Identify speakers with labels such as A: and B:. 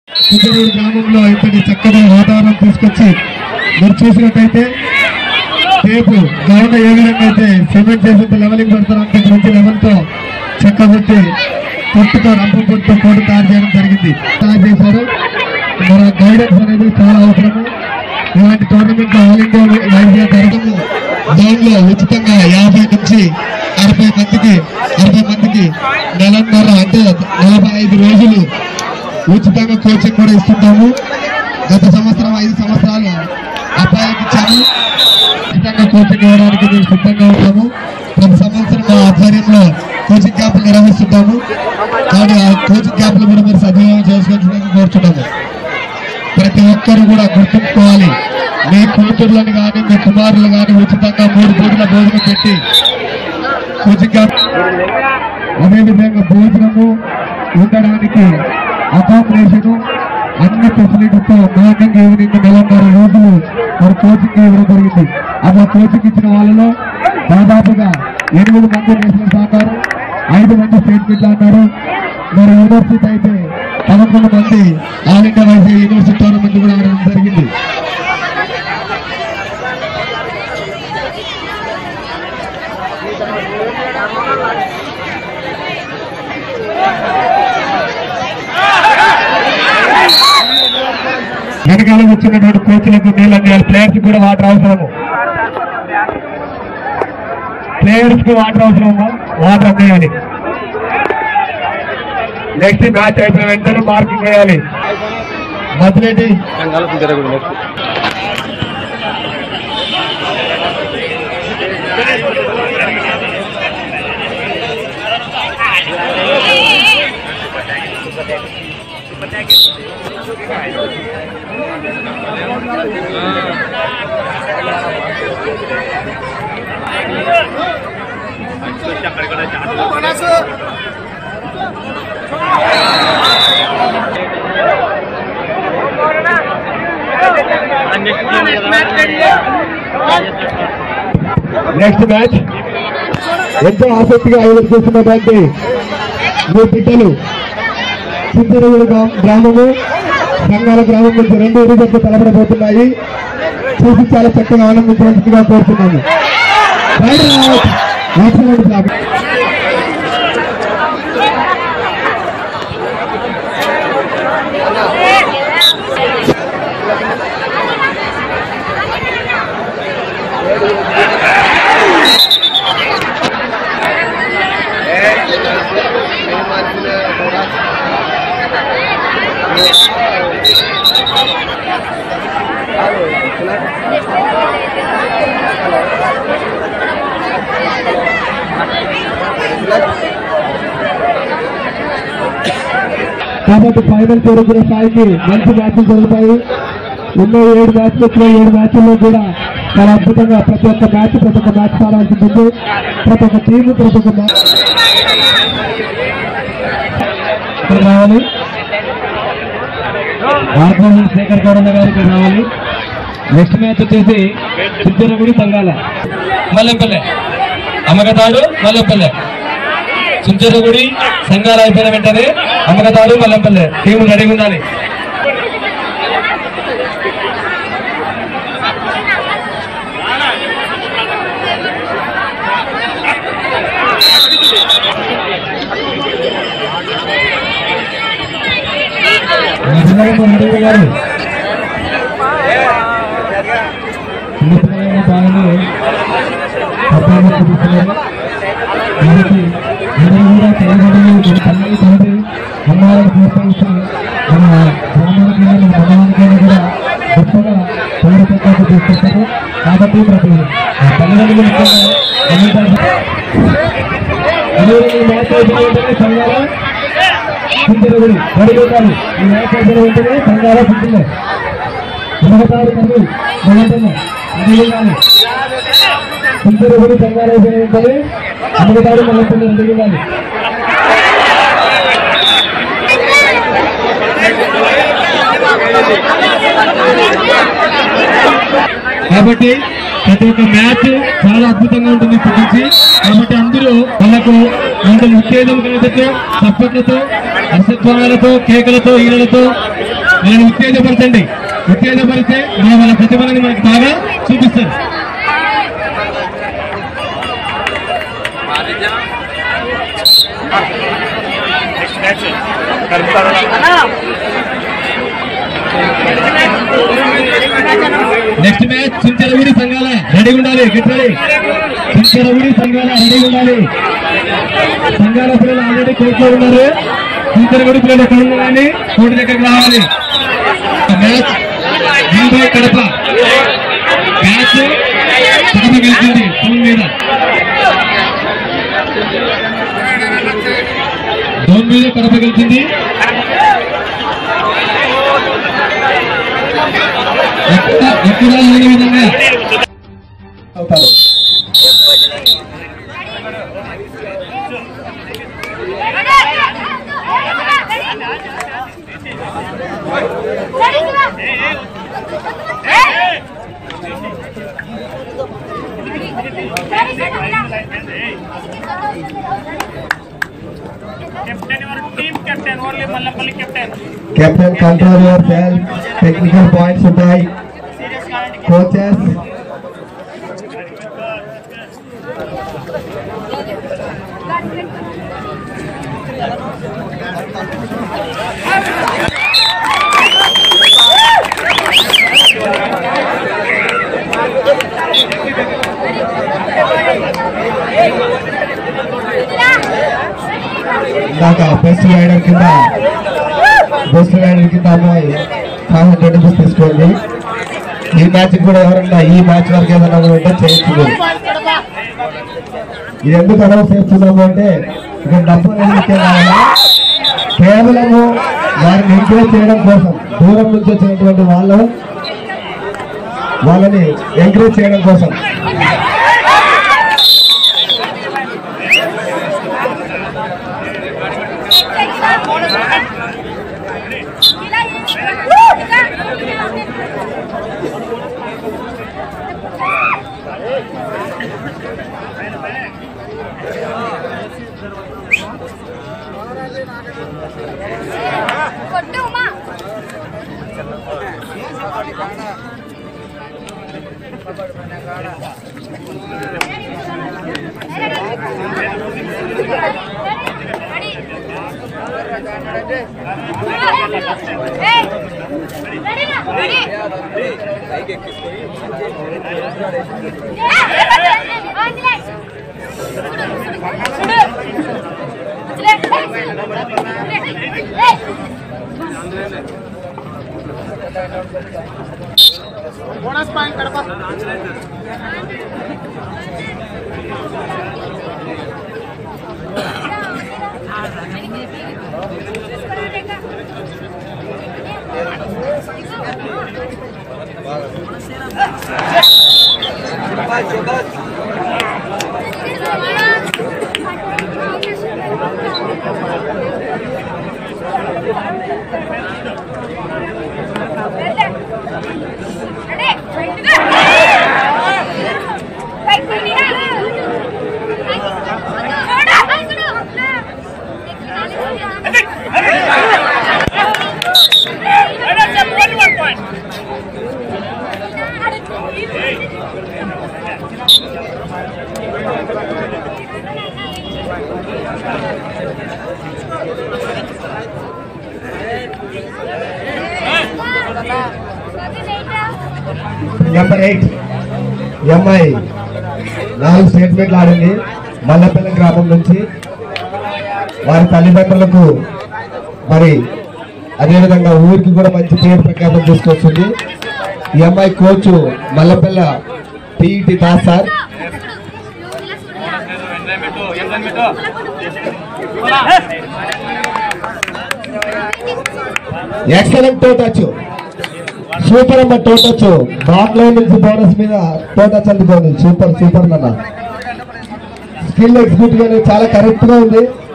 A: చింతరేడు గ్రామంలో ఇంతటి చక్కటి వాతావరణం తీసుకొచ్చి మీరు చూసినట్టయితే రేపు గ్రౌండ్ ఏ విధంగా అయితే సిమెంట్ చేసేంత లెవెలింగ్ పెడతారు అంత మంచి లెవెల్తో చెక్కబెట్టి పొట్టుతో రంపం పొట్టుతో కోట తయారు చేయడం జరిగింది. తయారు చేశారు. మన గైడెన్స్ అనేది చాలా అవసరము. ఇలాంటి టోర్నమెంట్ ఆల్ ఇండియా వైద్య జరగము దానిలో ఉచితంగా 50 నుంచి 60 మందికి నెలన్నర అంటే 45 రోజులు ఉచితంగా కోచింగ్ కూడా ఇస్తుంటాము. గత సంవత్సరం 5 సంవత్సరాలు అబ్బాయికి ఇచ్చాము. ఉచితంగా కోచింగ్ ఇవ్వడానికి మేము సిద్ధంగా ఉంటాము. ప్రతి సంవత్సరం మా ఆధ్వర్యంలో కోచింగ్ క్యాంపులు నిర్వహిస్తుంటాము. కానీ ఆ కోచింగ్ క్యాంపులు కూడా మీరు సద్వినియోగం చేసుకోవాల్సిందని కోరుతున్నాము. ప్రతి ఒక్కరు కూడా గుర్తుంచుకోవాలి. మీ కూతుర్లను కానీ మీ కుమారులు కానీ ఉచితంగా 3 పూటల భోజనం పెట్టి కోచింగ్ క్యాంప్ అదేవిధంగా భోజనము ఉండడానికి అకామిడేషన్ అన్ని ఫెసిలిటీతో మార్నింగ్ ఈవినింగ్ 4.5 రోజులు మరి కోచింగ్ ఇవ్వడం జరిగింది. అట్లా కోచింగ్ ఇచ్చిన వాళ్ళలో దాదాపుగా 8 మంది నేషనల్స్ అన్నారు, 5 మంది స్టేట్ మీట్లు అన్నారు. మరి యూనివర్సిటీ అయితే 11 మంది all India wise university tournament కూడా ఆడడం జరిగింది. వెనకాల వచ్చినటువంటి కోచ్లకు నీళ్ళు అందియాలి. ప్లేయర్స్ కూడా వాటర్ అవసరము. ప్లేయర్స్ కి వాటర్ అవసరము, వాటర్ అందియాలి. నెక్స్ట్ మ్యాచ్ అయిపోయిన వెంటనే మార్కింగ్ వేయాలి. మధ్యలేటి నెక్స్ట్ మ్యాచ్ ఎంతో ఆసక్తిగా ఎదురు చూస్తున్నటువంటి మీ బిడ్డలు చింతరేడు గ్రామము సంఘాల గ్రామం నుంచి 2 జట్లు తలపడబోతున్నాయి. చూసి చాలా చక్కగా ఆనందించవలసిందిగా కోరుతున్నాము. కాబట్టి ఫైనల్ చేరుకునే స్థాయికి మంచి మ్యాచ్లు జరుగుతాయి. ఎన్నో 7 మ్యాచ్లు వచ్చిన 7 మ్యాచ్ల్లో కూడా చాలా అద్భుతంగా ప్రతి ఒక్క మ్యాచ్ ఆడాల్సి ఉంటుంది. ప్రతి ఒక్క టీము ప్రతి ఒక్క మ్యాచ్ రావాలి. ఆర్గనైజర్ శేఖర్ గౌరవ గారికి రావాలి. నెక్స్ట్ మ్యాచ్ వచ్చేసి చింతరేగుడి సంఘాల మల్లెపల్లె అమ్మగతాడు మల్లెపల్లె. చింతరేగుడి సంఘాలు అయిపోయిన వెంటనే అమ్మగతాడు మల్లెపల్లె టీము రెడీగా ఉండాలి. గారు చిన్నపిల్లలైన బాగానే పర్ఫార్మెన్స్ చూస్తున్నారు. కాబట్టి అందరూ కూడా తల్లిదండ్రులు మన తల్లి తండ్రి అమ్మాయిలను ప్రోత్సహిస్తూ మన గ్రామానికైనా మన మండలానికైనా కూడా గొప్పగా పౌరసత్వాన్ని తీసుకొస్తారు. కాబట్టి ప్రతి తల్లిదండ్రులు మ్యాచ్ అయిపోయిన సంఘాల చింతరేగుడి పడిపోతారు. ఈ మ్యాచ్ అయిపోయిన వెంటనే సంఘాల చింతలే అమ్మగతాడు తల్లి మల్లెపల్లె అడిగాలి. చింతరేగుడి సంఘాలు అయిపోయిన వెంటనే అమ్మగతాడు మల్లెపల్లె అడిగాలి. కాబట్టి ప్రతి ఒక్క మ్యాచ్ చాలా అద్భుతంగా ఉంటుంది ఇప్పటి నుంచి. కాబట్టి అందరూ వాళ్ళకు ఉత్తేజం కలిగితే చప్పట్లతో హర్షధ్వానాలతో కేకలతో ఈలలతో వాళ్ళని ఉత్తేజపరచండి. ఉత్తేజపరిస్తే వాళ్ళ ప్రతిభలని మనకు బాగా చూపిస్తారు. నెక్స్ట్ మ్యాచ్ చింతలగూడి సంఘాల రెడీగా ఉండాలి. గెట్టాలి. చింతలగూడి సంఘాల రెడీగా ఉండాలి. సంఘాల పిల్లలు ఆల్రెడీ కోర్టులో ఉన్నారు. చింతలగూడి పిల్లలు ఎక్కడ ఉన్నా కానీ కోర్టు దగ్గరికి రావాలి. మ్యాచ్ ముంబై కడప మ్యాచ్ కడప గెలిచింది ఫోన్ మీద. ఫోన్ మీద కడప గెలిచింది. ఎక్కడ లేని విధంగా అవుతారు. Captain, control yourself. Technical points ఉంటాయి. Coaches. ఇందాక బెస్ట్ రైడర్ కింద అమ్మాయి 500 రూపీస్ తీసుకోండి. ఈ మ్యాచ్ కూడా ఎవరన్నా ఈ మ్యాచ్ వరకు ఏదైనా ఉంటే చేయొచ్చు. ఇది ఎందుకు అనౌన్స్ చేస్తున్నాము అంటే ఇక్కడ డబ్బులు ఎందుకే కావాలా, కేవలము వారిని ఎంకరేజ్ చేయడం కోసం, దూరం నుంచి వచ్చినటువంటి వాళ్ళని ఎంకరేజ్ చేయడం కోసం.
B: Bonus point Kadapa
A: number 8 MI 4 స్టేట్మెంట్లు ఆడింది. మల్లపల్లి గ్రామం నుంచి వారి తల్లిదండ్రులకు మరి అదేవిధంగా ఊరికి కూడా మంచి పేరు ప్రఖ్యాతం తీసుకొచ్చింది. ఈ అమ్మాయి కోచ్ మల్లపల్ల టీఈటి Das sir. Excellent toe touch, super అమ్మ టో టచ్. బాట్ లైన్ నుంచి బోనస్ మీద టో టచ్ అందుకోండి. సూపర్ సూపర్ అన్న. స్కిల్ ఎగ్జిక్యూటివ్ అనేది చాలా కరెక్ట్ గా ఉంది.